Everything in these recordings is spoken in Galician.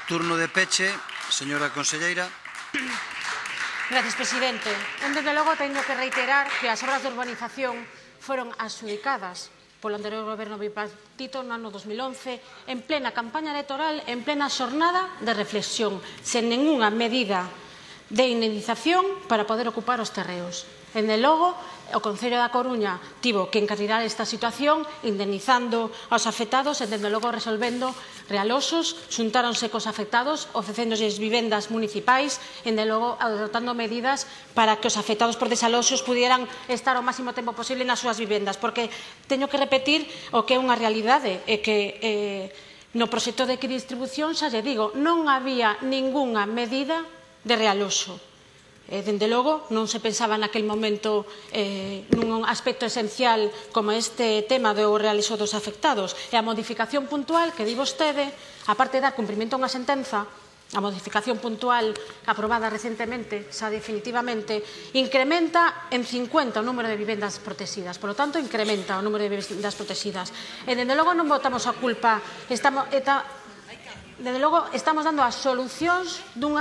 Turno de peche, señora conselleira. Gracias, presidente. Desde logo, teño que reiterar que as obras de urbanización foron adxudicadas polo anterior goberno bipartito no ano 2011 en plena campaña electoral, en plena xornada de reflexión, sen ningunha medida de indemnización para poder ocupar os terreos. Dende logo, o Concello da Coruña tivo que encarrilar esta situación indemnizando aos afectados e, dende logo, resolvendo realoxos, xuntáronse cos afectados, ofrecéndolles vivendas municipais e, dende logo, adoptando medidas para que os afectados por desaloxos pudieran estar o máximo tempo posible nas súas vivendas, porque teño que repetir o que é unha realidade, é que no proxecto de equidistribución, xa lle digo, non había ningunha medida de realoxo. Dende logo, non se pensaba naquel momento nun aspecto esencial como este tema do realoxo dos afectados. E a modificación puntual que di vostede, aparte de dar cumprimento a unha sentenza, a modificación puntual aprobada recentemente, xa definitivamente, incrementa en 50 o número de vivendas protegidas. Por lo tanto, incrementa o número de vivendas protegidas. E, dende logo, non botamos a culpa. Dende logo, estamos dando as solucións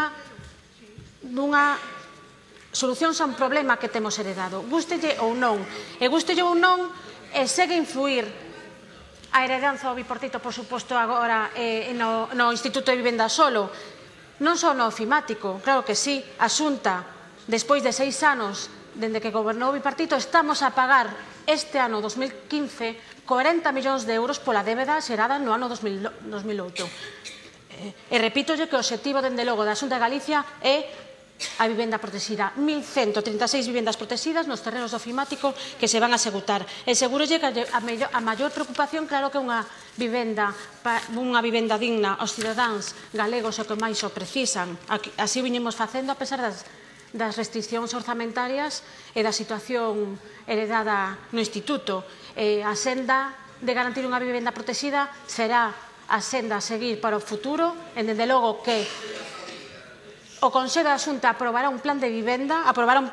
solucións a un problema que temos heredado, gústelle ou non. E gústelle ou non, segue a influir a heredanza ao bipartito, por suposto, agora no Instituto de Vivenda Solo. Non só no ofimático, claro que sí, a Xunta, despois de 6 anos, dende que gobernou o bipartito, estamos a pagar este ano 2015 40 millóns de euros pola débeda xerada no ano 2008. E repítolle que o obxectivo, dende logo, da Xunta de Galicia é a vivenda protegida, 1.136 vivendas protegidas nos terrenos do ofimático que se van a executar. E segurolle que a maior preocupación, claro, que unha vivenda digna aos cidadáns galegos o que máis o precisan. Así o viñemos facendo a pesar das restriccións orzamentarias e da situación heredada no Instituto. A senda de garantir unha vivenda protegida será a senda a seguir para o futuro, e, dende logo, que o Consello da Xunta aprobará un plan de vivenda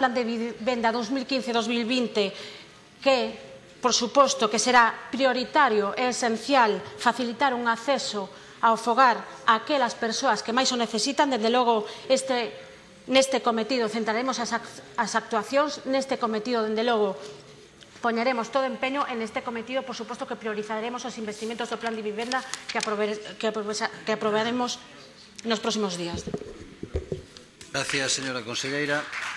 2015-2020 que, por suposto, que será prioritario e esencial facilitar un acceso ao fogar a aquelas persoas que máis o necesitan. Dende logo, neste cometido centraremos as actuacións, neste cometido, dende logo, poñeremos todo empeño en este cometido, por suposto que priorizaremos os investimentos do plan de vivenda que aprobaremos nos próximos días. Gracias, señora conselleira.